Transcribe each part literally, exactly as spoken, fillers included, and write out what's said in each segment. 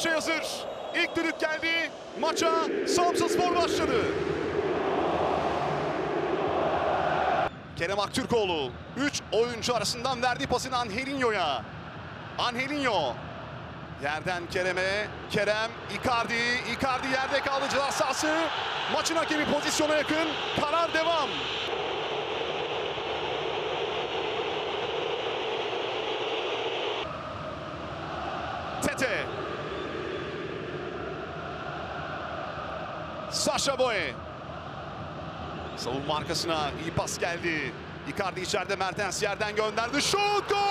köşe hazır. İlk düdük geldi. Maça Samsunspor başladı. Kerem Aktürkoğlu üç oyuncu arasından verdiği pasını Angelinho'ya. Angelinho yerden Kerem'e. Kerem, Icardi. Icardi yerde kaldı, ceza sahası. Maçın hakemi pozisyona yakın. Karar devam. Tete. Sacha Boey. Savunma arkasına iyi pas geldi. Icardi içeride, Mertens yerden gönderdi. Şut, gol!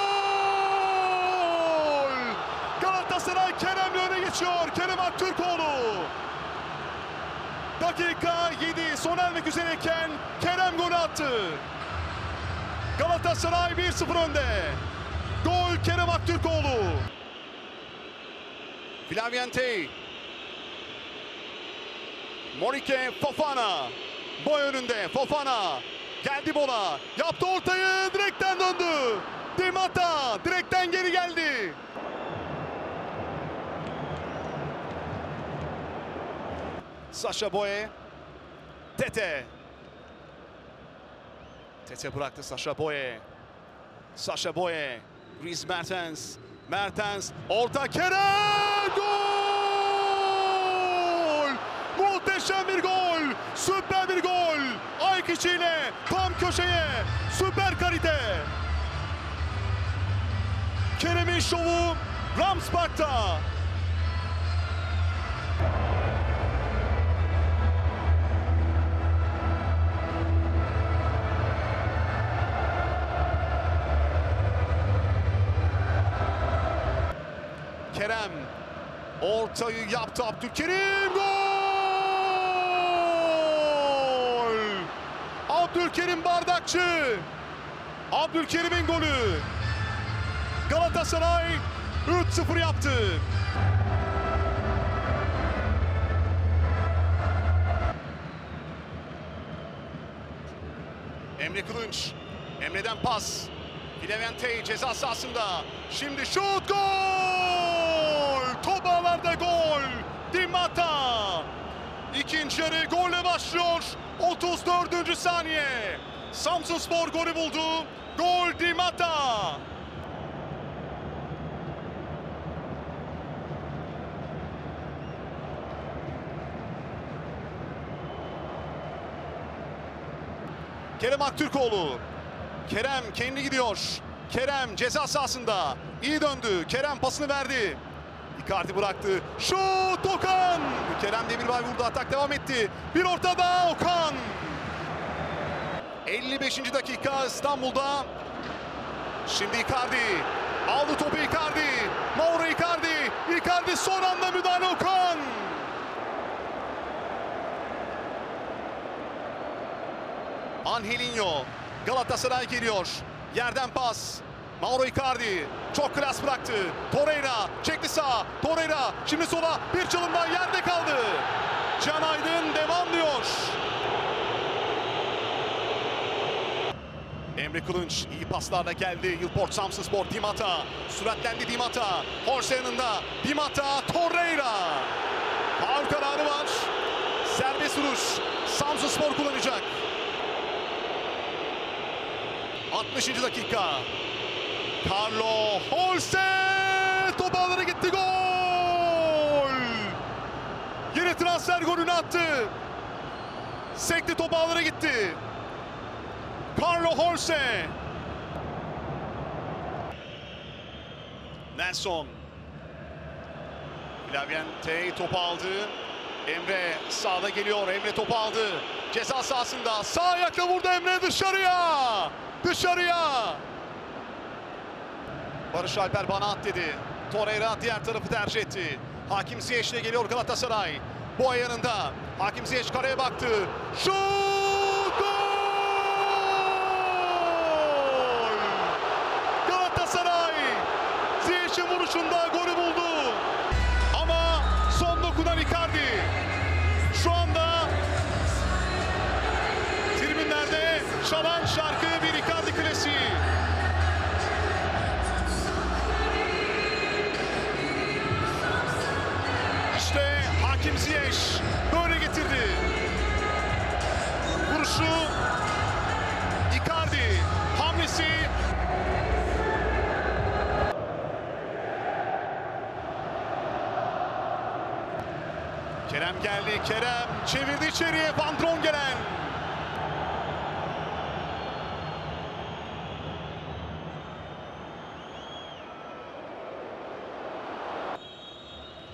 Galatasaray Kerem'le öne geçiyor. Kerem Aktürkoğlu. Dakika yedi sona ermek üzereyken Kerem golü attı. Galatasaray bir sıfır önde. Gol Kerem Aktürkoğlu. Flaviente. Morike Fofana. Boy önünde Fofana. Geldi Bola. Yaptı ortayı. Direkten döndü. Di Matta. Direkten geri geldi. Sacha Boey. Tete. Tete bıraktı Sacha Boey. Sacha Boey. Dries Mertens. Mertens. Orta Kerem. Gol! Muhteşem bir gol. Süper bir gol. Ayak içiyle tam köşeye. Süper kalite. Kerem'in şovu Rams Park'ta. Kerem ortayı yaptı, Abdülkerim, gol! Abdülkerim Bardakçı. Abdülkerim'in golü. Galatasaray üç sıfır yaptı. Emre Kılınç. Emre'den pas. Flaviente ceza sahasında. Şimdi şut, gol! Top ağlarda gol. Di Matta. İkinci yarı golle başlıyor. otuz dördüncü saniye. Samsunspor golü buldu. Gol Di Matta. Kerem Aktürkoğlu. Kerem kendi gidiyor. Kerem ceza sahasında. İyi döndü. Kerem pasını verdi. Icardi bıraktı. Şut, Okan. Kerem Demirbay vurdu. Atak devam etti. Bir orta daha Okan. elli beşinci dakika İstanbul'da. Şimdi Icardi. Aldı topu Icardi. Mauro Icardi. Icardi son anda müdahale, Okan. Angelinho. Galatasaray geliyor. Yerden pas. Mauro Icardi çok klas bıraktı. Torreira çekti sağa. Torreira şimdi sola, bir çalımdan yerde kaldı. Can Aydın devam diyor. Emre Kılınç iyi paslarla geldi. Yılport Samsunspor. Di Matta süratlendi. Di Matta Horse yanında. Di Matta, Torreira. Faul kararı var. Serbest vuruş Samsunspor kullanacak. altmışıncı dakika. Carlo Holse top ağlara gitti, gol! Yeni transfer golünü attı. Sekti, top ağlara gitti. Carlo Holse. Nelson. Flaviente topu aldı. Emre sağda geliyor. Emre topu aldı. Ceza sahasında sağ ayakla vurdu Emre, dışarıya. Dışarıya. Barış Alper bana at dedi. Torreira diğer tarafı tercih etti. Hakim Ziyech ile geliyor Galatasaray. Boğa yanında. Hakim Ziyech kareye baktı. Şut! Gol! Galatasaray Ziyech'in vuruşunda golü buldu. Ama son dokunan Icardi. Şu anda tribünlerde çalan şarkı bir Icardi klasiği. Icardi hamlesi. Kerem geldi. Kerem çevirdi içeriye. Van Drongelen.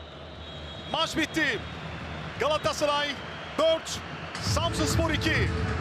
Maç bitti. Galatasaray dört, Samsunspor iki.